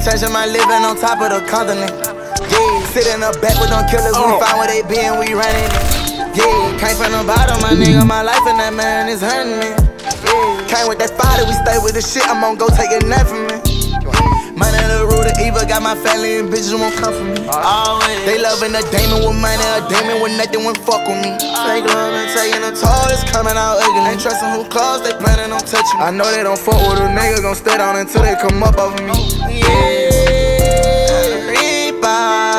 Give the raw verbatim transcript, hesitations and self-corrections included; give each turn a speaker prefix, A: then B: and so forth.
A: changing my living on top of the continent. Yeah, sit in the back with them killers, we find where they be and we running it. Yeah, came from the bottom, my nigga, my life and that man is hurting me. Yeah, came with that father, we stay with the shit, I'm gon' go take it nothing from me. Money the root of evil, got my family and bitches won't come for me. Always. They loving a demon with money, a demon with nothing won't fuck with me. Fake love and taking a toll, it's coming out ugly. Ain't trusting who close, they planning on touching me. I know they don't fuck with a nigga, gon' stay down until they come up over me. Yeah, Reaper.